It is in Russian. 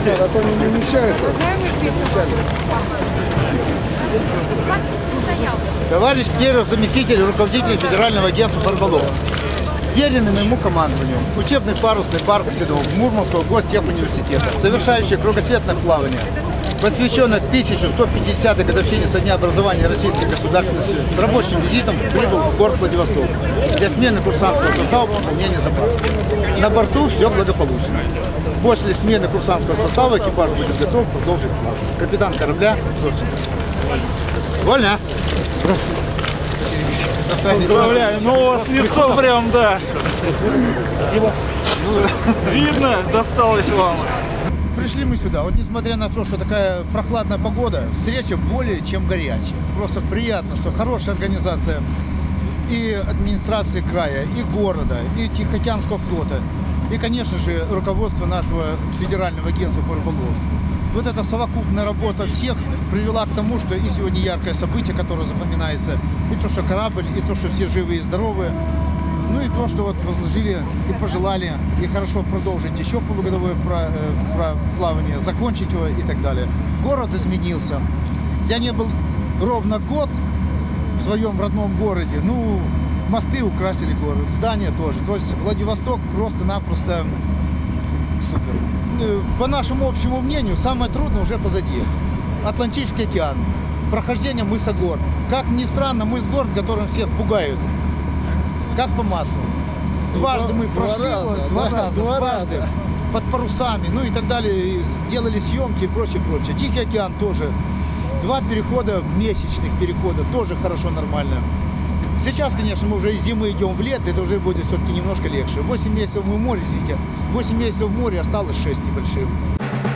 А то не умещается. Товарищ первый заместитель руководителя Федерального агентства по рыболовству. Веренный моему командованию учебный парусный парк седов Мурманского гостехуниверситета, совершающий кругосветное плавание, посвященное 1150-й годовщине со дня образования Российской государственности, с рабочим визитом прибыл в порт Владивосток для смены курсантского состава и пополнения запасов. На борту все благополучно. После смены курсантского состава экипаж будет готов продолжить плавание. Капитан корабля Зорченко. Вольно. Поздравляю, ну у вас лицо прям, да. Видно, досталось вам. Пришли мы сюда, вот несмотря на то, что такая прохладная погода, встреча более чем горячая. Просто приятно, что хорошая организация и администрации края, и города, и Тихоокеанского флота, и, конечно же, руководство нашего Федерального агентства по рыболовству. Вот эта совокупная работа всех привела к тому, что и сегодня яркое событие, которое запоминается, и то, что корабль, и то, что все живые и здоровые, ну и то, что вот возложили и пожелали, и хорошо продолжить еще полугодовое плавание, закончить его и так далее. Город изменился. Я не был ровно год в своем родном городе. Ну, мосты украсили город, здания тоже. То есть Владивосток просто-напросто супер. По нашему общему мнению, самое трудное уже позади. Атлантический океан, прохождение мыса Гор. Как ни странно, мыс Гор, которым всех пугают. Как по маслу. Дважды мы прошли, два раза, под парусами, ну и так далее, делали съемки и прочее, прочее. Тихий океан тоже. 2 перехода, месячных перехода, тоже хорошо, нормально. Сейчас, конечно, мы уже из зимы идем в лето, это уже будет все-таки немножко легче. 8 месяцев мы в море сидим, 8 месяцев в море, осталось 6 небольших.